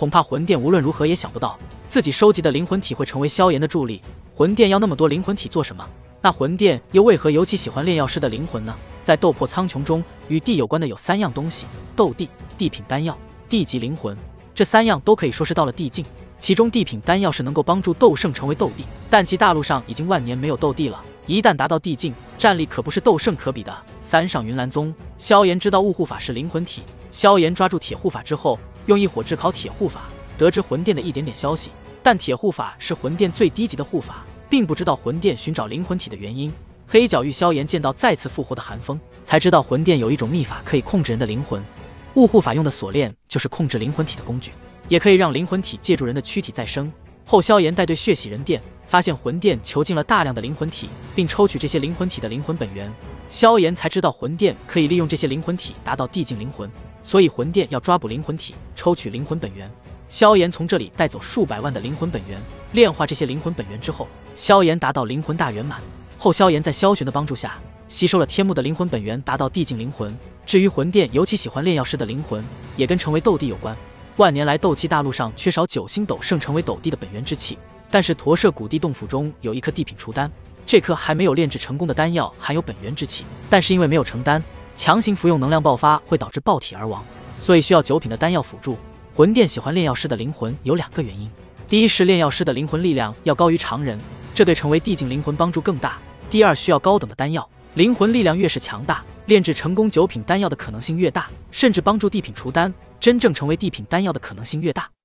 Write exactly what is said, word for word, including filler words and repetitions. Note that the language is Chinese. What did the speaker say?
恐怕魂殿无论如何也想不到，自己收集的灵魂体会成为萧炎的助力。魂殿要那么多灵魂体做什么？那魂殿又为何尤其喜欢炼药师的灵魂呢？在斗破苍穹中，与地有关的有三样东西：斗帝、地品丹药、地级灵魂。这三样都可以说是到了地境。其中地品丹药是能够帮助斗圣成为斗帝，但其大陆上已经万年没有斗帝了，一旦达到地境，战力可不是斗圣可比的。三上云岚宗，萧炎知道雾护法是灵魂体，萧炎抓住铁护法之后，用一火炙烤铁护法，得知魂殿的一点点消息。但铁护法是魂殿最低级的护法，并不知道魂殿寻找灵魂体的原因。黑角域萧炎见到再次复活的寒风，才知道魂殿有一种秘法可以控制人的灵魂。雾护法用的锁链就是控制灵魂体的工具，也可以让灵魂体借助人的躯体再生。后萧炎带队血洗人殿，发现魂殿囚禁了大量的灵魂体，并抽取这些灵魂体的灵魂本源。萧炎才知道魂殿可以利用这些灵魂体达到地境灵魂，所以魂殿要抓捕灵魂体，抽取灵魂本源。萧炎从这里带走数百万的灵魂本源，炼化这些灵魂本源之后，萧炎达到灵魂大圆满。后萧炎在萧玄的帮助下，吸收了天幕的灵魂本源，达到地境灵魂。至于魂殿尤其喜欢炼药师的灵魂，也跟成为斗帝有关。万年来斗气大陆上缺少九星斗圣成为斗帝的本源之气，但是驼舍古地洞府中有一颗地品除丹，这颗还没有炼制成功的丹药含有本源之气，但是因为没有成丹，强行服用能量爆发会导致爆体而亡，所以需要九品的丹药辅助。魂殿喜欢炼药师的灵魂有两个原因，第一是炼药师的灵魂力量要高于常人，这对成为地境灵魂帮助更大。第二，需要高等的丹药，灵魂力量越是强大，炼制成功九品丹药的可能性越大，甚至帮助地品除丹，真正成为地品丹药的可能性越大。